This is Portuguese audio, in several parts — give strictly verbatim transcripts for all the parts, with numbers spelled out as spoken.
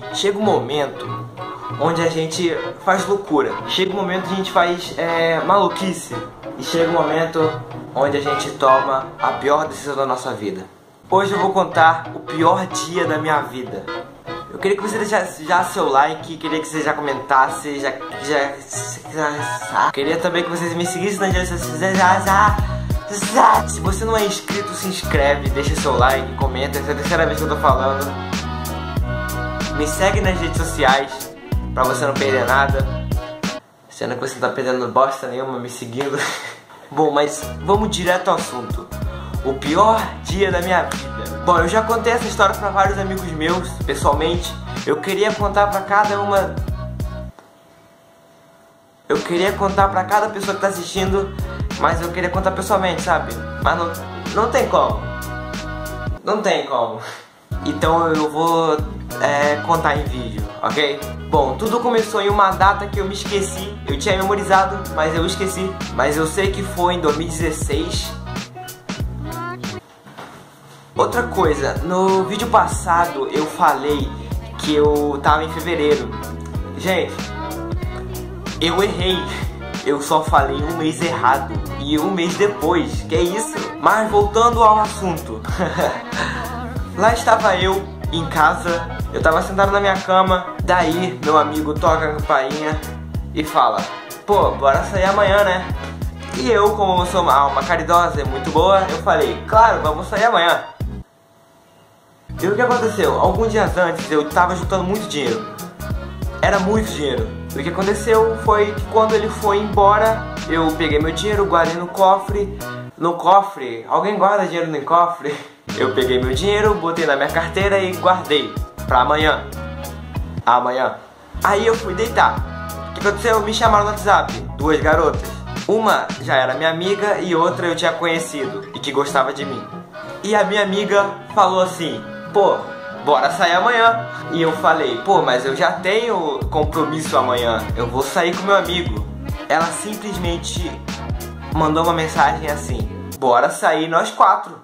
chega um momento onde a gente faz loucura. Chega um momento que a gente faz é, maluquice. E chega um momento onde a gente toma a pior decisão da nossa vida. Hoje eu vou contar o pior dia da minha vida. Eu queria que você deixasse já seu like, queria que você já comentasse, já... já, já queria também que vocês me seguissem nas redes sociais, já, já, já. Se você não é inscrito, se inscreve, deixa seu like, comenta, essa é a terceira vez que eu tô falando. Me segue nas redes sociais, pra você não perder nada. Sendo que você não tá perdendo bosta nenhuma me seguindo. Bom, mas vamos direto ao assunto. O pior dia da minha vida. Bom, eu já contei essa história pra vários amigos meus, pessoalmente. Eu queria contar pra cada uma... Eu queria contar pra cada pessoa que tá assistindo, mas eu queria contar pessoalmente, sabe? Mas não, não tem como. Não tem como. Então eu vou é, contar em vídeo, ok? Bom, tudo começou em uma data que eu me esqueci. Eu tinha memorizado, mas eu esqueci. Mas eu sei que foi em dois mil e dezesseis. Outra coisa, no vídeo passado eu falei que eu tava em fevereiro. Gente, eu errei. Eu só falei um mês errado. E um mês depois, que é isso? Mas voltando ao assunto. Lá estava eu, em casa. Eu tava sentado na minha cama. Daí, meu amigo toca a campainha e fala: pô, bora sair amanhã, né? E eu, como sou uma alma caridosa e muito boa, eu falei: claro, vamos sair amanhã. E o que aconteceu? Alguns dias antes eu tava juntando muito dinheiro. Era muito dinheiro. E o que aconteceu foi que quando ele foi embora, eu peguei meu dinheiro, guardei no cofre. No cofre? Alguém guarda dinheiro no cofre? Eu peguei meu dinheiro, botei na minha carteira e guardei pra amanhã. Amanhã. Aí eu fui deitar. O que aconteceu? Me chamaram no WhatsApp. Duas garotas. Uma já era minha amiga e outra eu tinha conhecido e que gostava de mim. E a minha amiga falou assim: pô, bora sair amanhã. E eu falei: pô, mas eu já tenho compromisso amanhã, eu vou sair com meu amigo. Ela simplesmente mandou uma mensagem assim: bora sair nós quatro.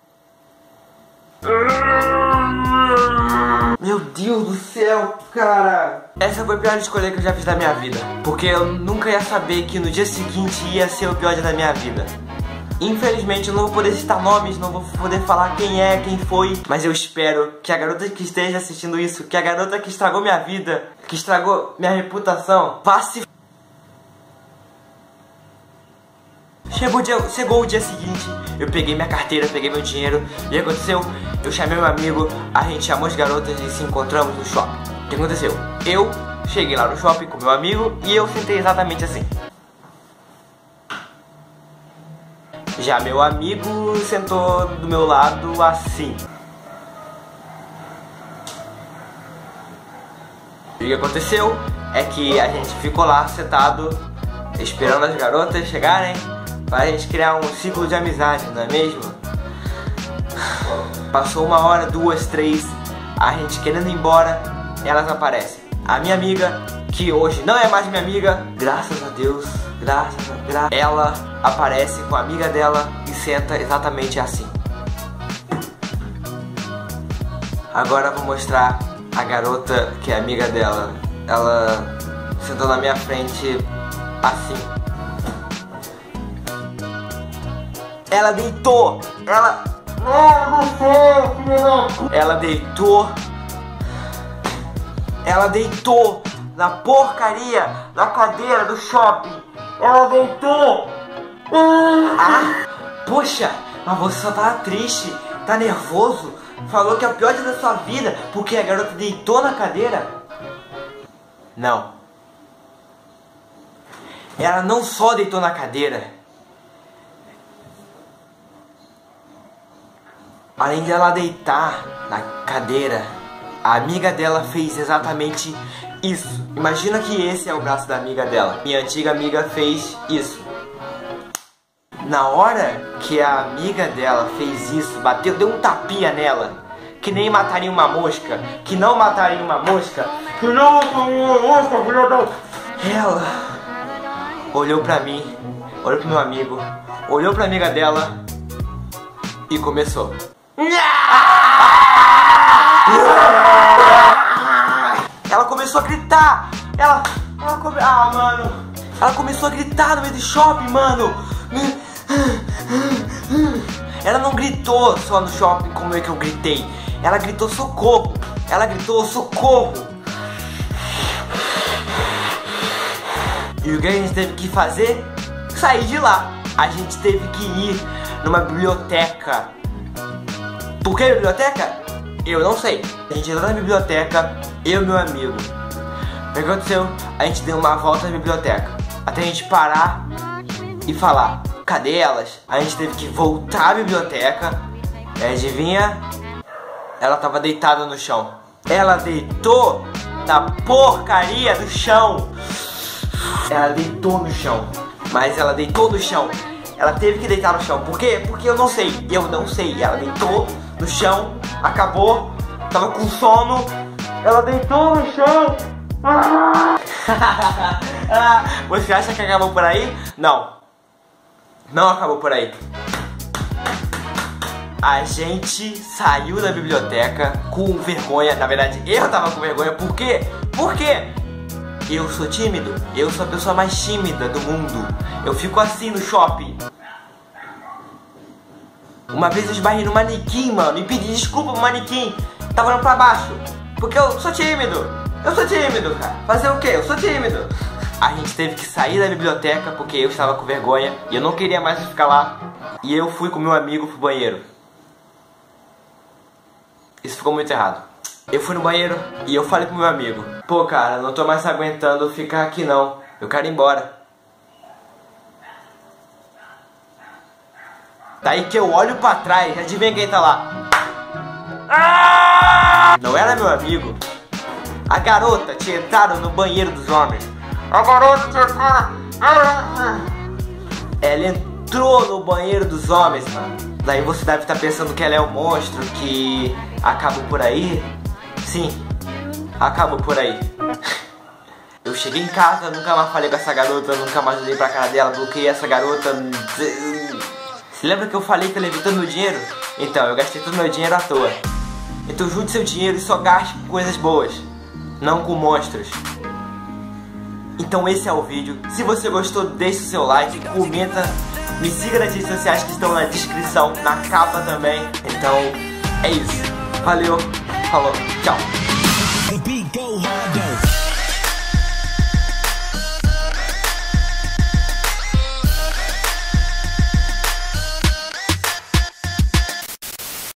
Meu Deus do céu, cara. Essa foi a pior escolha que eu já fiz da minha vida. Porque eu nunca ia saber que no dia seguinte ia ser o pior dia da minha vida. Infelizmente eu não vou poder citar nomes, não vou poder falar quem é, quem foi. Mas eu espero que a garota que esteja assistindo isso, que a garota que estragou minha vida, que estragou minha reputação, vá se... Chegou o, dia, chegou o dia seguinte, eu peguei minha carteira, peguei meu dinheiro. E o que aconteceu? Eu chamei meu amigo, a gente chamou as garotas e se encontramos no shopping. O que aconteceu? Eu cheguei lá no shopping com meu amigo e eu sentei exatamente assim. Já meu amigo sentou do meu lado assim. E o que aconteceu é que a gente ficou lá sentado, esperando as garotas chegarem, pra gente criar um ciclo de amizade, não é mesmo? Passou uma hora, duas, três, a gente querendo ir embora, elas aparecem. A minha amiga, que hoje não é mais minha amiga, graças a Deus, graças a Deus, ela aparece com a amiga dela e senta exatamente assim. Agora eu vou mostrar a garota que é amiga dela. Ela sentou na minha frente assim. Ela deitou! Ela... Ela deitou... Ela deitou na porcaria da cadeira do shopping. Ela deitou! Ah! Poxa, mas você só tá triste, tá nervoso? Falou que é o pior dia da sua vida porque a garota deitou na cadeira? Não. Ela não só deitou na cadeira. Além de ela deitar na cadeira, a amiga dela fez exatamente isso. Imagina que esse é o braço da amiga dela. Minha antiga amiga fez isso. Na hora que a amiga dela fez isso, bateu, deu um tapinha nela, que nem mataria uma mosca, que não mataria uma mosca, que não mataria uma mosca, filha da... Ela olhou pra mim, olhou pro meu amigo, olhou pra amiga dela e começou. começou a gritar. Ela, ela come... Ah, mano. Ela começou a gritar no meio do shopping, mano. Ela não gritou só no shopping como é que eu gritei. Ela gritou socorro. Ela gritou socorro. E o que a gente teve que fazer? Sair de lá. A gente teve que ir numa biblioteca. Por que biblioteca? Eu não sei. A gente entrou na biblioteca, eu e meu amigo. O que aconteceu? A gente deu uma volta na biblioteca, até a gente parar e falar, cadê elas? A gente teve que voltar à biblioteca. E adivinha? Ela tava deitada no chão. Ela deitou na porcaria do chão. Ela deitou no chão. Mas ela deitou no chão. Ela teve que deitar no chão. Por quê? Porque eu não sei. Eu não sei. Ela deitou no chão. Acabou. Tava com sono. Ela deitou no chão. Ah! Você acha que acabou por aí? Não. Não acabou por aí. A gente saiu da biblioteca com vergonha. Na verdade, eu tava com vergonha. Por quê? Por quê? Eu sou tímido. Eu sou a pessoa mais tímida do mundo. Eu fico assim no shopping. Uma vez eu esbarrei no manequim, mano, e pedi desculpa pro manequim. Tava olhando pra baixo. Porque eu sou tímido. Eu sou tímido, cara. Fazer o quê? Eu sou tímido. A gente teve que sair da biblioteca porque eu estava com vergonha e eu não queria mais ficar lá. E eu fui com meu amigo pro banheiro. Isso ficou muito errado. Eu fui no banheiro e eu falei pro meu amigo, pô, cara, não tô mais aguentando ficar aqui não. Eu quero ir embora. Daí que eu olho pra trás, adivinha quem tá lá? Ah! Não era meu amigo. A garota tinha entrado no banheiro dos homens. A garota tinha entrado. Ela entrou no banheiro dos homens, mano. Daí você deve estar pensando que ela é um monstro que acabou por aí. Sim, acabou por aí. Eu cheguei em casa, nunca mais falei com essa garota, nunca mais olhei pra cara dela, bloqueei essa garota. Você lembra que eu falei que eu levei todo meu dinheiro? Então, eu gastei todo meu dinheiro à toa. Então junte seu dinheiro e só gaste com coisas boas, não com monstros. Então esse é o vídeo. Se você gostou, deixe o seu like, comenta, me siga nas redes sociais que estão na descrição, na capa também. Então, é isso. Valeu, falou, tchau.